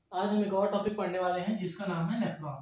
आज हम एक और टॉपिक पढ़ने वाले हैं जिसका नाम है नेफ्रॉन।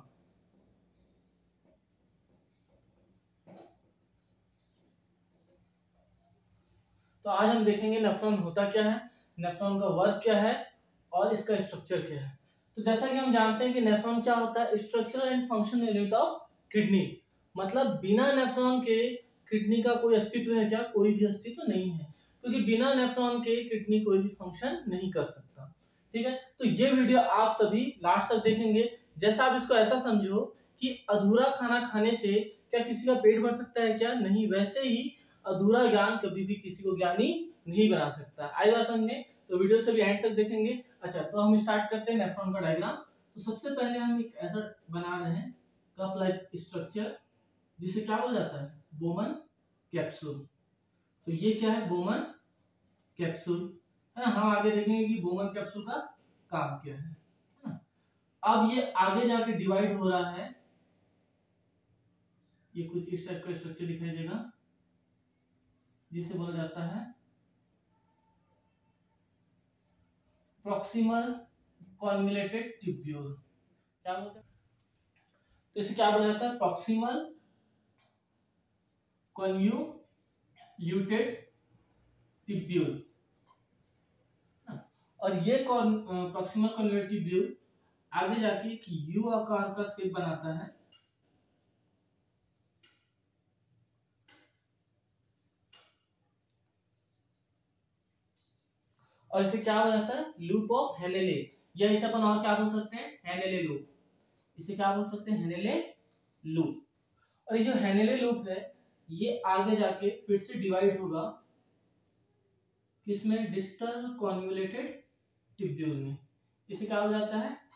तो आज हम देखेंगे नेफ्रॉन होता क्या है, नेफ्रॉन का वर्क क्या है और इसका स्ट्रक्चर क्या है। तो जैसा कि हम जानते हैं कि नेफ्रॉन क्या होता है, structural and functional unit of kidney. मतलब बिना नेफ्रॉन के किडनी का कोई अस्तित्व है क्या? कोई भी अस्तित्व नहीं है, क्योंकि बिना नेफ्रॉन के किडनी कोई भी फंक्शन नहीं कर सकता। ठीक है, तो ये वीडियो आप सभी लास्ट तक देखेंगे। जैसा आप इसको ऐसा समझो कि अधूरा खाना खाने से क्या किसी का पेट भर सकता है क्या? नहीं। वैसे ही अधूरा ज्ञान कभी भी किसी को ज्ञानी नहीं बना सकता। आई बात समझे? तो वीडियो से भी एंड तक देखेंगे। अच्छा, तो हम स्टार्ट करते हैं नेफ्रॉन का डायग्राम। तो सबसे पहले हम एक ऐसा बना रहे हैं कप लाइक स्ट्रक्चर, जिसे क्या बोला जाता है? Bowman capsule. तो ये क्या है? बोमन कैप्सूल है। हम आगे देखेंगे कि बोमन कैप्सूल का काम क्या है ना? अब ये आगे जाके डिवाइड हो रहा है। ये कुछ इस टाइप का स्ट्रक्चर दिखाई देगा, जिसे बोला जाता है प्रॉक्सिमल कॉन्वोल्यूटेड ट्यूब्यूल। क्या बोलते हैं? तो इसे क्या बोला जाता है? Proximal convoluted tubule. और ये प्रॉक्सिमल कॉन्वोल्यूटेड ट्यूब्यूल आगे जाके एक यू आकार का शेप बनाता है। और इसे क्या बोला जाता है? लूप ऑफ हेनेले, या इसे अपन और क्या बोल सकते हैं? Henle loop. इसे क्या बोल सकते हैं? Henle loop. और ये जो हेनेले लूप है, ये आगे जाके फिर से डिवाइड होगा किसमें? डिस्टल कॉन्वोल्यूटेड ट्यूब्यूल में। इसे क्या बोला जाता है?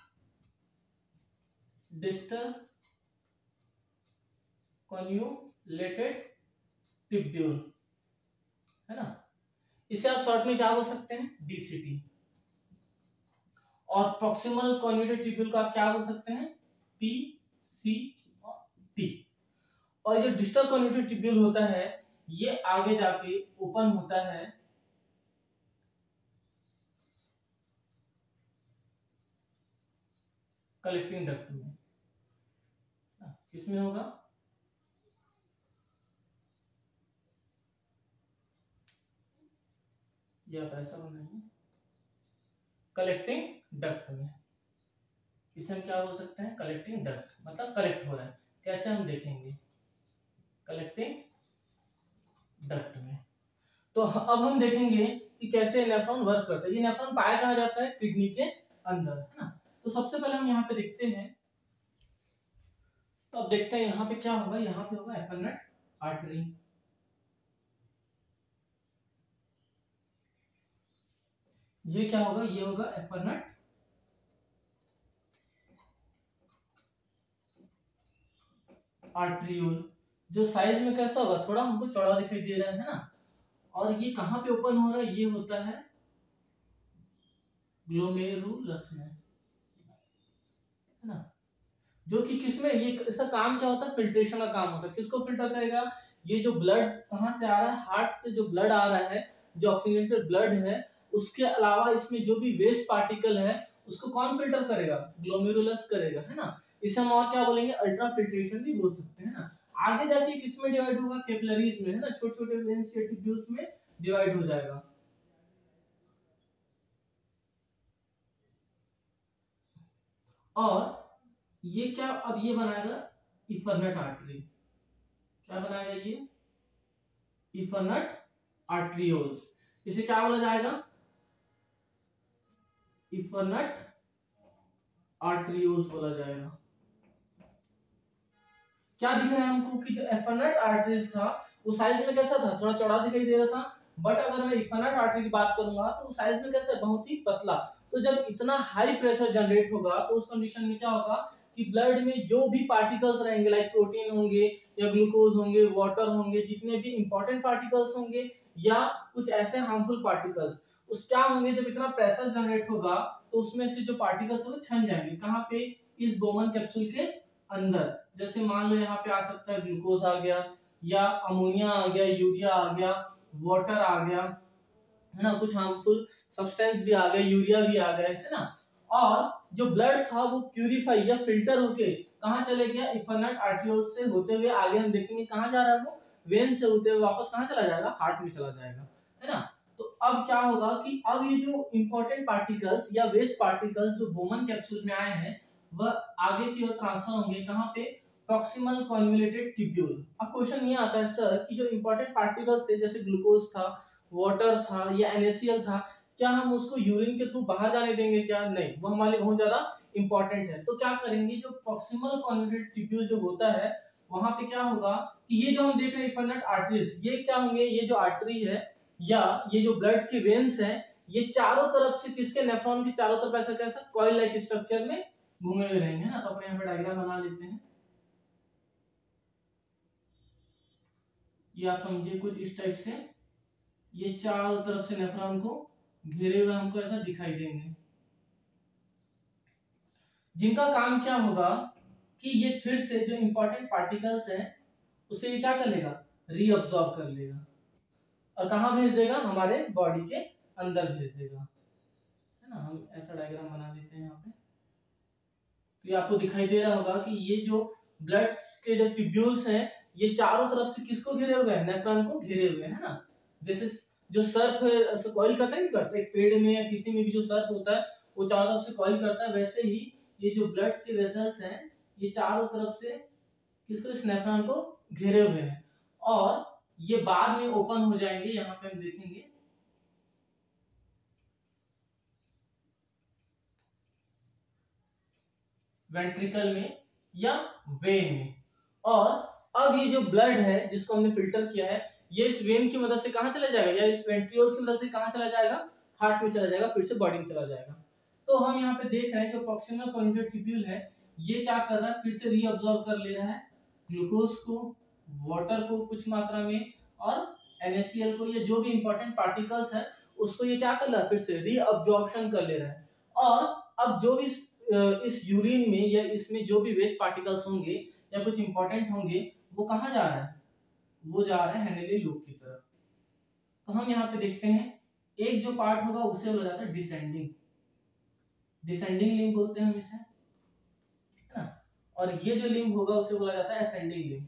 डिस्टल कॉन्वोल्यूटेड ट्यूब्यूल, है ना? इसे आप शॉर्ट में क्या बोल सकते हैं? डीसीटी। और प्रॉक्सिमल कॉन्वोल्यूटेड ट्यूब्यूल का क्या बोल सकते हैं? पीसीटी। और ये डिस्टल कॉन्वोल्यूटेड ट्यूब्यूल होता है, ये आगे जाके ओपन होता है कलेक्टिंग डक्ट में। किसमें होगा? ये आप ऐसा बनाइए, कलेक्टिंग डक्ट में। इसे हम क्या बोल सकते हैं? कलेक्टिंग डक्ट, मतलब कलेक्ट हो रहा है। कैसे हम देखेंगे? कलेक्टिंग डक्ट में। तो अब हम देखेंगे कि कैसे नेफ्रॉन वर्क करता है। ये नेफ्रॉन पाया कहाँ जाता है? किडनी के अंदर, है ना? तो सबसे पहले हम यहाँ पे देखते हैं। तो अब देखते हैं यहाँ पे क्या होगा। यहाँ पे होगा एफेरेंट आर्टरी। ये क्या होगा? ये होगा एफेरेंट आर्ट्रियोल। जो साइज में कैसा होगा? थोड़ा हमको चौड़ा दिखाई दे रहा है ना? और ये कहाँ पे ओपन हो रहा है? ये होता है ग्लोमेरुलस में, है ना? जो कि किसमें, ये इसका काम क्या होता है? फिल्ट्रेशन का काम होता है। किसको फिल्टर करेगा? ये जो ब्लड कहाँ से आ रहा है? हार्ट से जो ब्लड आ रहा है, जो ऑक्सीजनेटेड ब्लड है, उसके अलावा इसमें जो भी वेस्ट पार्टिकल है, उसको कौन फिल्टर करेगा? ग्लोमेरुलस करेगा, है ना? इसे हम और क्या बोलेंगे? अल्ट्रा फिल्ट्रेशन भी बोल सकते हैं ना। आगे जाके किसमें डिवाइड होगा? कैपिलरीज में, है ना? छोटे छोटे वेन्स या ट्यूब्यूल्स में डिवाइड हो जाएगा। और ये क्या अब ये बनाएगा? Efferent artery. क्या बनाएगा ये? Efferent arterioles. इसे क्या बोला जाएगा? इफरनेट आर्ट्रियोल्स बोला जाएगा। क्या दिख रहा है हमको कि जो इफरनेट आर्टरीज था, वो साइज में कैसा था? थोड़ा चौड़ा दिखाई दे रहा था। बट अगर मैं इफरनेट आर्टरी की बात करूंगा तो साइज में कैसा है? बहुत ही पतला। तो जब इतना हाई प्रेशर जनरेट होगा तो उस कंडीशन में क्या होगा कि ब्लड में जो भी पार्टिकल्स रहेंगे, लाइक प्रोटीन होंगे या ग्लूकोज होंगे, वाटर होंगे, जितने भी इंपॉर्टेंट पार्टिकल्स होंगे या कुछ ऐसे हार्मफुल पार्टिकल्स, उस क्या होंगे? जब इतना प्रेशर जनरेट होगा तो उसमें से जो पार्टिकल्स होंगे छन जाएंगे। कहाँ पे? इस बोमन कैप्सूल के अंदर। जैसे मान लो यहाँ पे आ सकता है ग्लूकोज आ गया, या अमोनिया आ गया, यूरिया आ गया, वाटर आ गया, है ना? कुछ हार्मफुल सब्सटेंस भी आ गए, यूरिया भी आ गए, है ना? और जो ब्लड था वो प्यूरिफाई या फिल्टर होके कहाँ चले गया, इफरनट आर्टरियोल से होते हुए आगे हम देखेंगे कहाँ जा रहा है, वो वेन से होते हुए वापस कहाँ चला जाएगा, हार्ट में चला जाएगा, है ना। तो अब क्या होगा कि अब ये जो इंपॉर्टेंट पार्टिकल्स या वेस्ट पार्टिकल्स जो बोमन कैप्सूल में आए हैं वह आगे की ओर ट्रांसफर होंगे कहाँ पे, प्रॉक्सिमल कॉन्वोल्यूटेड ट्यूब्यूल। अब क्वेश्चन ये आता है सर कि जो इंपॉर्टेंट पार्टिकल्स थे जैसे ग्लूकोज था, वाटर था या NaCl था, क्या हम उसको यूरिन के थ्रू बाहर जाने देंगे क्या, नहीं, वो हमारे लिए बहुत ज्यादा इंपॉर्टेंट है। तो क्या करेंगे, जो प्रॉक्सिमल कॉन्वोल्यूटेड ट्यूब्यूल जो होता है वहां पे क्या होगा कि ये जो हम देख रहे हैं इफरनट आर्टरीज, ये क्या होंगे, ये जो आर्टरी है या ये जो ब्लड के वेन्स हैं ये चारों तरफ से किसके, नेफ्रॉन के चारों तरफ ऐसा कैसा कॉइल लाइक स्ट्रक्चर में घूमे हुए रहेंगे ना। तो अपने यहाँ पे डायग्राम बना लेते हैं, ये आप समझिए कुछ इस टाइप से, ये चारों तरफ से नेफ्रॉन को घेरे हुए हमको ऐसा दिखाई देंगे, जिनका काम क्या होगा कि ये फिर से जो इंपॉर्टेंट पार्टिकल्स हैं उसे ये क्या कर लेगा, रीअब्सॉर्ब कर लेगा और कहाँ भेज देगा, हमारे बॉडी के अंदर भेज देगा, है ना। हम ऐसा डायग्राम बना लेते हैं यहाँ पे, तो ये आपको दिखाई दे रहा होगा कि ये जो ब्लड के जो ट्यूब्यूल्स हैं ये चारों तरफ से किसको घेरे हुए हैं, नेफ्रॉन को घेरे हुए हैं, है ना। जैसे जो सर्फ कॉइल करता है, नहीं करता, एक पेड़ में या किसी में भी जो सर्फ होता है वो चारों तरफ से कॉइल करता है, वैसे ही ये जो ब्लड के वेसल्स हैं ये चारों तरफ से किसको, इस नेफ्रॉन को घेरे हुए हैं और ये बाद में ओपन हो जाएंगे, यहाँ पे हम देखेंगे वेंट्रिकल में या वेन में। और अब ये जो ब्लड है जिसको हमने फिल्टर किया है ये इस वेन की मदद से कहां चला जाएगा, या इस वेंट्रियोल्स की मदद से कहां चला जाएगा, हार्ट में चला जाएगा, फिर से बॉडी में चला जाएगा। तो हम यहाँ पे देख रहे हैं जो प्रॉक्सिमल कॉन्वोल्यूटेड ट्यूब्यूल है ये क्या कर रहा है, फिर से रीअब्सॉर्ब कर ले रहा है ग्लूकोज को, वाटर को कुछ मात्रा में और NaCl को, ये जो भी इंपॉर्टेंट पार्टिकल्स है उसको ये क्या कर रहा है, फिर से रीअब्सॉर्प्शन कर ले रहा है। और अब जो भी इस यूरिन में या इसमें जो भी वेस्ट पार्टिकल्स होंगे या कुछ इंपॉर्टेंट होंगे वो कहाँ जा रहा है, वो जा रहा है हेनेली लूप की तरफ। तो हम यहाँ पे देखते हैं एक जो पार्ट होगा उसे बोला जाता है डिसेंडिंग, डिसेंडिंग लिम्ब बोलते हैं हम इसे, है ना। और ये जो लिम्ब होगा उसे बोला जाता है असेंडिंग लिम्ब।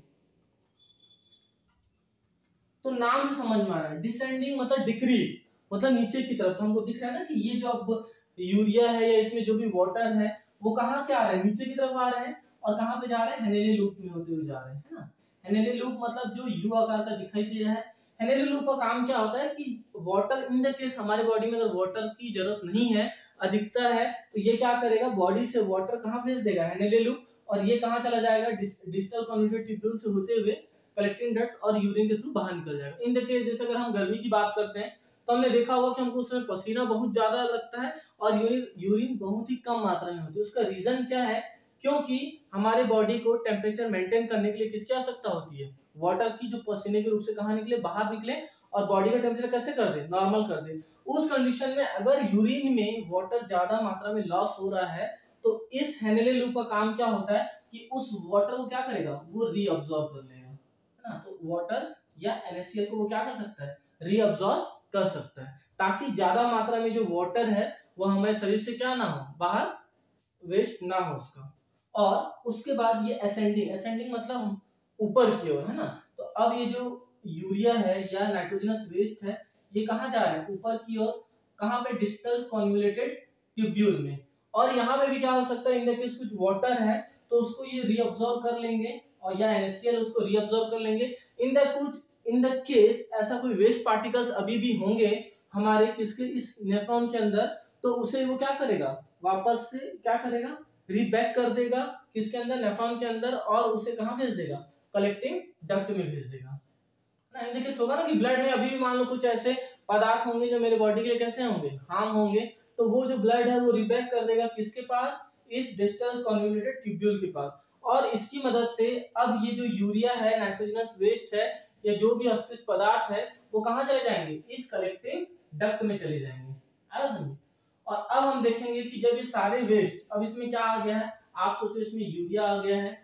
तो नाम से समझ में आ रहा है डिसेंडिंग मतलब डिक्रीज, मतलब नीचे की तरफ। तो हमको दिख रहा है ना कि ये जो अब यूरिया है या इसमें जो भी वाटर है वो कहाँ के आ रहा है, नीचे की तरफ आ रहे हैं और कहाँ पे जा रहे हैं, हेनेली लूप में होते हुए जा रहे हैं, है ना। हेनेली लूप मतलब जो यू आकार का दिखाई दे रहा है। हेनेली लूप का काम क्या होता है कि वाटर इन द केस हमारे बॉडी में अगर वाटर की जरूरत नहीं है, अधिकता है, तो ये क्या करेगा, बॉडी से वाटर कहाँ भेज देगा, हेनेली लूप, और ये कहाँ चला जाएगा, डिस्टल कॉन्वोल्यूटेड ट्यूब्यूल से होते हुए कलेक्टिंग डक्ट्स और यूरिन के थ्रू बाहर निकल जाएगा। इन द केस जैसे अगर हम गर्मी की बात करते हैं तो हमने देखा होगा कि हमको उसमें पसीना बहुत ज्यादा लगता है और यूरिन बहुत ही कम मात्रा में होती है। उसका रीजन क्या है, क्योंकि हमारे बॉडी को टेम्परेचर मेंटेन करने के लिए किसकी आवश्यकता होती है, वाटर की, जो पसीने के रूप से कहाँ निकले, बाहर निकले और बॉडी का टेम्परेचर कैसे कर दे, नॉर्मल कर दे। उस कंडीशन में अगर यूरिन में वाटर ज्यादा मात्रा में लॉस हो रहा है तो इस हेनेली लूप का काम क्या होता है कि उस वाटर को क्या करेगा, वो रीअब्सॉर्ब कर लेगा, है ना। तो वाटर या NaCl को वो क्या कर सकता है, रीअब्सॉर्ब कर सकता है, ताकि ज्यादा मात्रा में जो वाटर है वो हमारे शरीर से क्या ना हो, बाहर वेस्ट ना हो उसका। और उसके बाद ये असेंडिंग मतलब ऊपर की ओर, है ना। तो अब ये जो यूरिया है या नाइट्रोजनस वेस्ट है ये कहाँ जा रहा है, ऊपर की ओर, कहाँ पे, डिस्टल कॉन्वोल्यूटेड ट्यूब्यूल में। और यहाँ पे भी क्या हो सकता है, इन द केस कुछ वाटर है तो उसको ये रीअब्सॉर्ब कर लेंगे और या NaCl उसको रीअब्सॉर्ब कर लेंगे। इन द केस ऐसा कोई वेस्ट पार्टिकल्स अभी भी होंगे हमारे किसके, इस नेफ्रॉन के अंदर, तो उसे वो क्या करेगा, वापस से क्या करेगा, रीबैक कर देगा किसके अंदर, नेफ्रॉन के अंदर, और उसे कहाँ भेज देगा, कलेक्टिंग डक्ट में भेज देगा ना। इन केस होगा ना कि ब्लड में अभी भी मान लो कुछ ऐसे पदार्थ होंगे जो मेरे बॉडी के लिए कैसे होंगे, हार्म होंगे, तो वो जो ब्लड है वो रीबैक कर देगा किसके पास, इस डिस्टल कॉन्वोल्यूटेड ट्यूब्यूल के पास। और इसकी मदद से अब ये जो यूरिया है, नाइट्रोजनस वेस्ट है या जो भी अवशिष्ट पदार्थ है वो कहाँ चले जाएंगे, इस कलेक्टिंग डक्ट में चले जाएंगे। आया समझ। और अब हम देखेंगे कि जब ये सारे वेस्ट, अब इसमें क्या आ गया है, आप सोचो इसमें यूरिया आ गया है,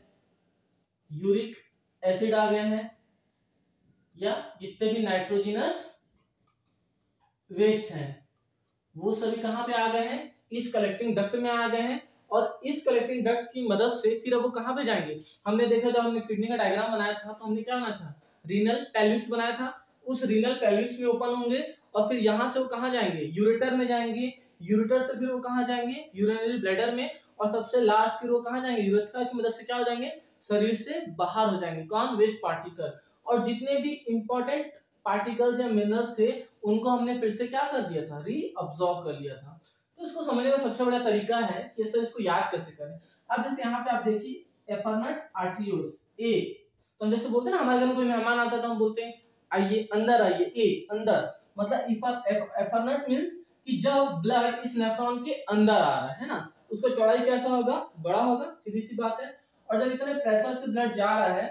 यूरिक एसिड आ गया है, या जितने भी नाइट्रोजनस वेस्ट हैं वो सभी कहां पे आ गए हैं, इस कलेक्टिंग डक्ट में आ गए हैं और इस कलेक्टिंग डक्ट की मदद से फिर अब वो कहाँ पे जाएंगे। हमने देखा जब हमने किडनी का डायग्राम बनाया था तो हमने क्या बनाया था, रीनल पेल्विस बनाया था। उस रीनल पेल्विस में ओपन होंगे और फिर यहाँ से वो कहाँ जाएंगे, यूरेटर में जाएंगे। यूरेटर से फिर वो कहाँ जाएंगे, यूरिनरी ब्लैडर में। और सबसे लास्ट फिर वो कहाँ जाएंगे, यूरेथ्रा की मदद से क्या हो जाएंगे, शरीर से बाहर हो जाएंगे। कौन, वेस्ट पार्टिकल। और जितने भी इंपॉर्टेंट पार्टिकल्स या मिनरल्स थे उनको हमने फिर से क्या कर दिया था, रीअब्सॉर्ब कर लिया था। तो इसको समझने का सबसे बड़ा तरीका है कि सर इसको याद कैसे करें। अब जैसे यहाँ पे आप देखिए एफर्नट आर्टरियोल्स ए, तो हम जैसे बोलते हैं ना हमारे घर में कोई मेहमान आता है तो हम बोलते हैं आइए अंदर आइए, ए अंदर, मतलब एफर्नट मींस कि जब ब्लड इस नेफ्रॉन के अंदर आ रहा है ना, उसका चौड़ाई कैसा होगा, बड़ा होगा, सीधी सी बात है। और जब इतने प्रेशर से ब्लड जा रहा है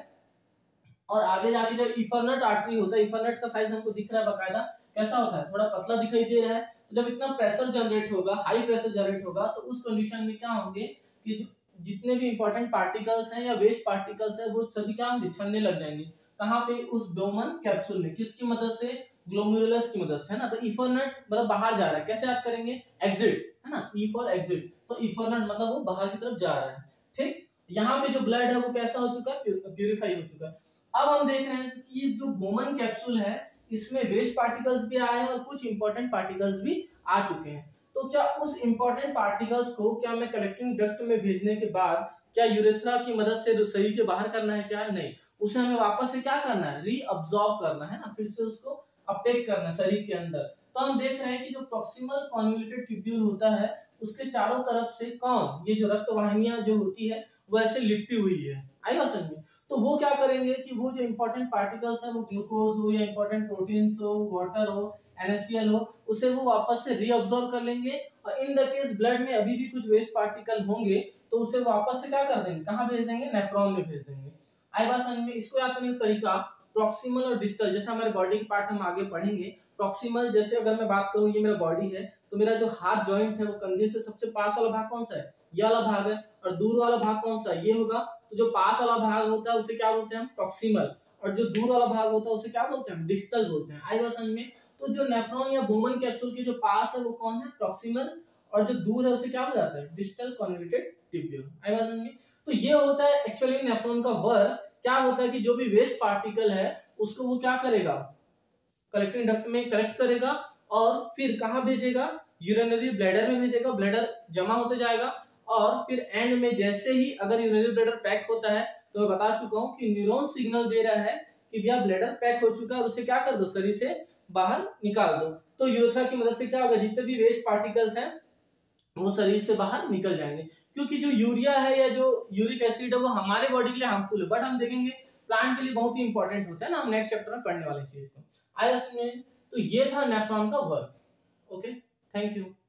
और आगे जाके जब इफर्नट आर्टरी होता है, इफर्नट का साइज हमको दिख रहा है बकायदा, कैसा होता है, थोड़ा पतला दिखाई दे रहा है। तो जब इतना प्रेशर जनरेट होगा, हाई प्रेशर जनरेट होगा, तो उस कंडीशन में क्या होंगे कि जितने भी इंपॉर्टेंट पार्टिकल्स हैं या वेस्ट पार्टिकल्स हैं वो सभी क्या होंगे, छिड़ने लग जाएंगे। कहाँ पे, उस ब्लोमन कैप्सूल में। किसकी मदद से, ग्लोमेरुलस की मदद से, है ना। तो इफर्नट मतलब बाहर जा रहा है, कैसे याद करेंगे, एग्जिट, है ना, ई फॉर एग्जिट। तो इफर्नट मतलब वो बाहर की तरफ जा रहा है। ठीक, यहाँ पे जो ब्लड है वो कैसा हो चुका है, प्यूरिफाई हो चुका है। अब हम देख रहे हैं कि जो बोमन कैप्सूल है इसमें वेस्ट पार्टिकल्स भी आए हैं और कुछ इंपॉर्टेंट पार्टिकल्स भी आ चुके हैं। तो क्या उस इंपॉर्टेंट पार्टिकल्स को क्या मैं कलेक्टिंग डक्ट में भेजने के बाद क्या यूरेथ्रा की मदद से शरीर के बाहर करना है, क्या नहीं, उसे हमें वापस से क्या करना है, रीअब्सॉर्ब करना है ना, फिर से उसको अपटेक करना शरीर के अंदर। तो हम देख रहे हैं कि जो प्रॉक्सिमल कॉन्वोल्यूटेड ट्यूब्यूल होता है उसके चारों तरफ से कौन, ये जो रक्त वाहिनियां जो होती है वो ऐसे लिपटी हुई है, आई बात समझ में। तो वो क्या करेंगे कि वो जो इंपॉर्टेंट पार्टिकल्स हैं, वो ग्लूकोज हो या इंपॉर्टेंट प्रोटीन्स हो, वाटर हो, NaCl हो, उसे वो वापस से रीअब्सॉर्ब कर लेंगे। और इन द केस ब्लड में अभी भी कुछ वेस्ट पार्टिकल होंगे तो उसे वापस से क्या कर देंगे, कहाँ भेज देंगे, नेफ्रॉन में भेज देंगे। आई बात समझ में। इसको याद करने का तरीका प्रॉक्सिमल और डिस्टल, जैसे हमारे बॉडी के पार्ट हम आगे पढ़ेंगे। प्रॉक्सिमल जैसे अगर मैं बात करूं, ये मेरा बॉडी है तो मेरा जो हाथ जॉइंट है वो कंधे से सबसे पास वाला भाग कौन सा है, ये वाला भाग है। और दूर वाला भाग कौन सा है, ये होगा। तो जो पास वाला भाग होता है उसे क्या बोलते हैं हम, प्रॉक्सिमल। और जो दूर वाला भाग होता है उसे क्या बोलते हैं हम, डिस्टल बोलते हैं। आई बात समझ में। तो जो नेफ्रॉन या बोमन कैप्सूल के जो पास है वो कौन है, प्रॉक्सिमल। और जो दूर है उसे क्या बोला जाता है, डिस्टल कॉन्वोल्यूटेड ट्यूब्यूल। आई बात समझ में। तो ये होता है एक्चुअली नेफ्रॉन का वर्क। क्या होता है कि जो भी वेस्ट पार्टिकल है उसको वो क्या करेगा, कलेक्टिंग डक्ट में कलेक्ट करेगा और फिर कहाँ भेजेगा, यूरिनरी ब्लैडर में भेजेगा। ब्लैडर जमा होते जाएगा और फिर एंड में जैसे ही अगर यूरिनरी ब्लैडर पैक होता है तो मैं बता चुका हूँ कि न्यूरॉन सिग्नल दे रहा है कि भैया ब्लैडर पैक हो चुका है, उसे क्या कर दो, शरीर से बाहर निकाल दो। तो यूरेथ्रा की मदद से क्या होगा, जितने भी वेस्ट पार्टिकल्स हैं वो शरीर से बाहर निकल जाएंगे। क्योंकि जो यूरिया है या जो यूरिक एसिड है वो हमारे बॉडी के लिए हार्मफुल है, बट हम देखेंगे प्लांट के लिए बहुत ही इंपॉर्टेंट होता है ना, हम नेक्स्ट चैप्टर में पढ़ने वाले चीज को। आई में तो ये था नेफ्रॉन का वर्क। Okay, thank you.